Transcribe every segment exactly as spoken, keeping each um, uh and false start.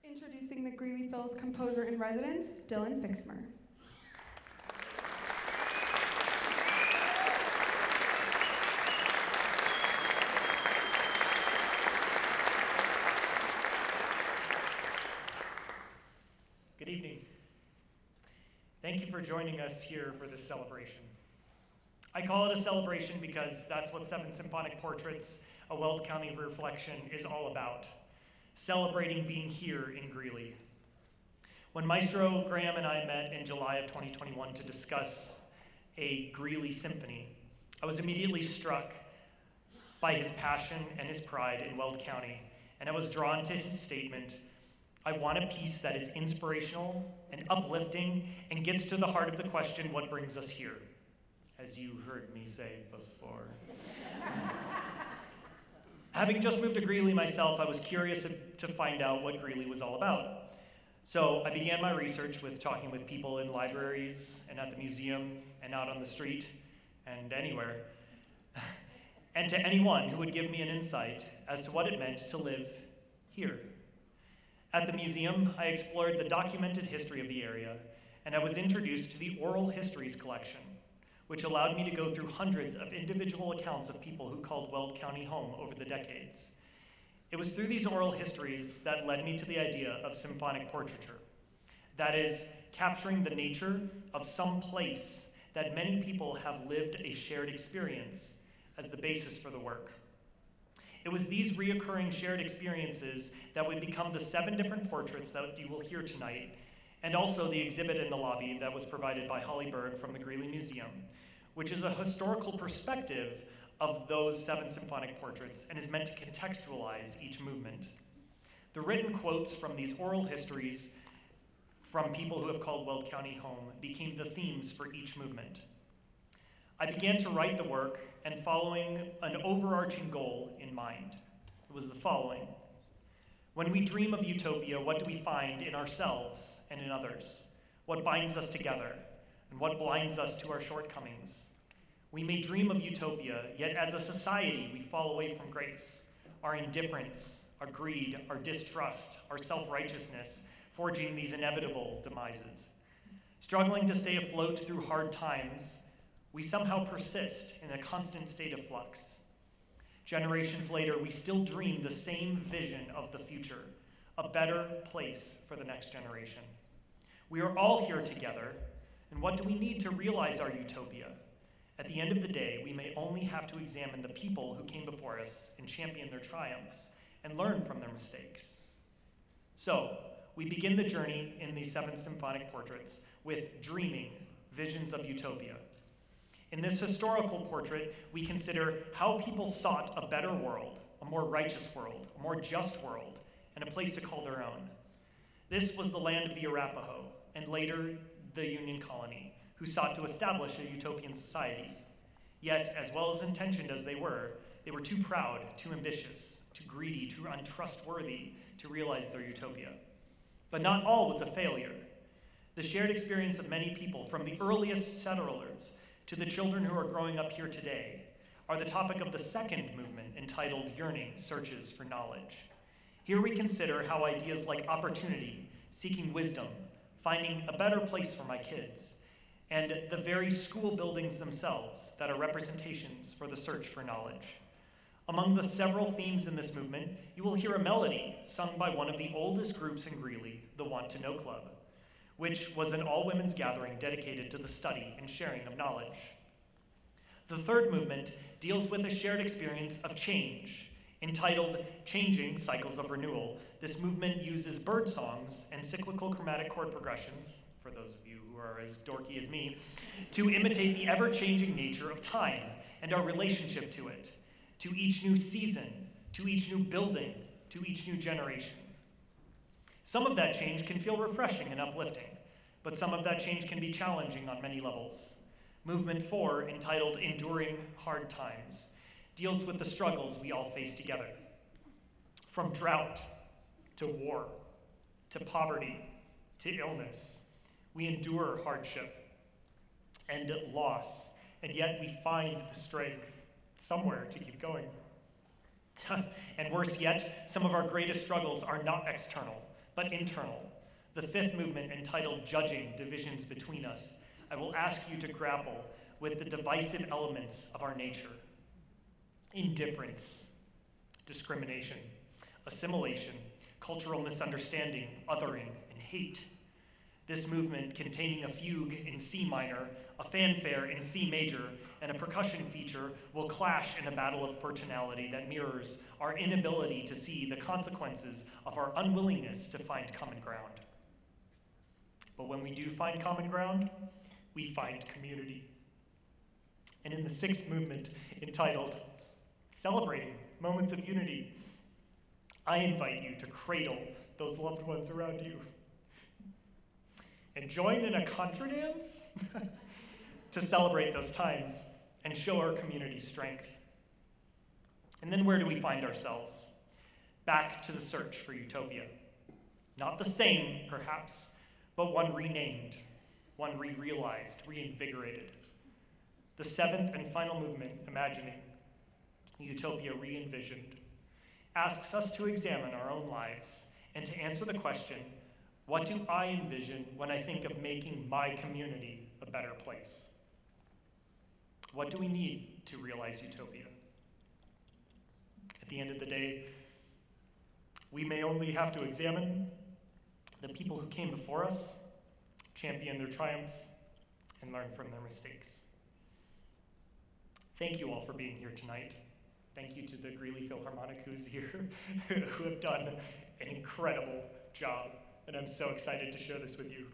Introducing the Greeley Phil's composer in residence, Dylan Fixmer. Good evening. Thank you for joining us here for this celebration. I call it a celebration because that's what Seven Symphonic Portraits, a Weld County Reflection, is all about. Celebrating being here in Greeley. When Maestro Graham and I met in July of twenty twenty-one to discuss a Greeley symphony, I was immediately struck by his passion and his pride in Weld County, and I was drawn to his statement, "I want a piece that is inspirational and uplifting and gets to the heart of the question, what brings us here?" As you heard me say before. Having just moved to Greeley myself, I was curious to find out what Greeley was all about. So I began my research with talking with people in libraries and at the museum and out on the street and anywhere, and to anyone who would give me an insight as to what it meant to live here. At the museum, I explored the documented history of the area, and I was introduced to the Oral Histories collection, which allowed me to go through hundreds of individual accounts of people who called Weld County home over the decades. It was through these oral histories that led me to the idea of symphonic portraiture. That is, capturing the nature of some place that many people have lived a shared experience as the basis for the work. It was these reoccurring shared experiences that would become the seven different portraits that you will hear tonight, and also the exhibit in the lobby that was provided by Holly Berg from the Greeley Museum, which is a historical perspective of those seven symphonic portraits and is meant to contextualize each movement. The written quotes from these oral histories from people who have called Weld County home became the themes for each movement. I began to write the work and following an overarching goal in mind. It was the following. When we dream of utopia, what do we find in ourselves and in others? What binds us together, and what blinds us to our shortcomings? We may dream of utopia, yet as a society, we fall away from grace. Our indifference, our greed, our distrust, our self-righteousness, forging these inevitable demises. Struggling to stay afloat through hard times, we somehow persist in a constant state of flux. Generations later, we still dream the same vision of the future, a better place for the next generation. We are all here together, and what do we need to realize our utopia? At the end of the day, we may only have to examine the people who came before us and champion their triumphs and learn from their mistakes. So, we begin the journey in these seven symphonic portraits with dreaming visions of utopia. In this historical portrait, we consider how people sought a better world, a more righteous world, a more just world, and a place to call their own. This was the land of the Arapaho, and later the Union Colony, who sought to establish a utopian society. Yet, as well as intentioned as they were, they were too proud, too ambitious, too greedy, too untrustworthy to realize their utopia. But not all was a failure. The shared experience of many people, from the earliest settlers to the children who are growing up here today, are the topic of the second movement entitled Yearning, Searches for Knowledge. Here we consider how ideas like opportunity, seeking wisdom, finding a better place for my kids, and the very school buildings themselves that are representations for the search for knowledge. Among the several themes in this movement, you will hear a melody sung by one of the oldest groups in Greeley, the Want to Know Club, which was an all-women's gathering dedicated to the study and sharing of knowledge. The third movement deals with a shared experience of change. Entitled Changing Cycles of Renewal, this movement uses bird songs and cyclical chromatic chord progressions, for those of you who are as dorky as me, to imitate the ever-changing nature of time and our relationship to it, to each new season, to each new building, to each new generation. Some of that change can feel refreshing and uplifting, but some of that change can be challenging on many levels. Movement four, entitled Enduring Hard Times, deals with the struggles we all face together. From drought, to war, to poverty, to illness, we endure hardship and loss, and yet we find the strength somewhere to keep going. And worse yet, some of our greatest struggles are not external, but internal. The fifth movement, entitled Judging Divisions Between Us, I will ask you to grapple with the divisive elements of our nature: indifference, discrimination, assimilation, cultural misunderstanding, othering, and hate. This movement, containing a fugue in C minor, a fanfare in C major, and a percussion feature, will clash in a battle of fraternality that mirrors our inability to see the consequences of our unwillingness to find common ground. But when we do find common ground, we find community. And in the sixth movement, entitled Celebrating Moments of Unity, I invite you to cradle those loved ones around you and join in a contra dance to celebrate those times and show our community strength. And then where do we find ourselves? Back to the search for utopia. Not the same, perhaps, but one renamed, one re-realized, reinvigorated. The seventh and final movement, Imagining, Utopia Re-Envisioned, asks us to examine our own lives and to answer the question, what do I envision when I think of making my community a better place? What do we need to realize utopia? At the end of the day, we may only have to examine the people who came before us, champion their triumphs, and learn from their mistakes. Thank you all for being here tonight. Thank you to the Greeley Philharmonic who's here, who have done an incredible job, and I'm so excited to share this with you.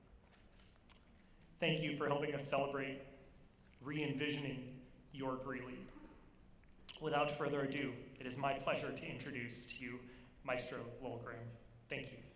Thank you for helping us celebrate re-envisioning your Greeley. Without further ado, it is my pleasure to introduce to you Maestro Lowell Graham. Thank you.